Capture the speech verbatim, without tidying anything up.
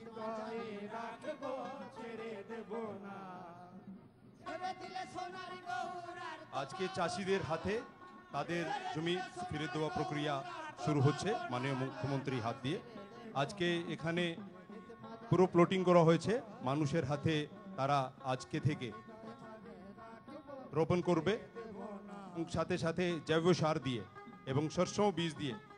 হৃদয়ে রাখবো, ছেড়ে দেব না। ছেড়ে দিলে সোনার গৌরার আজকে চাষিদের হাতে তাদের জমি ফিরে দেওয়া প্রক্রিয়া শুরু হচ্ছে মাননীয় মুখ্যমন্ত্রীর হাত দিয়ে। আজকে এখানে পুরো প্লটিং করা হয়েছে, মানুষের হাতে তারা আজকে থেকে রোপণ করবে, সাথে সাথে জৈব সার দিয়ে এবং শস্য বীজ দিয়ে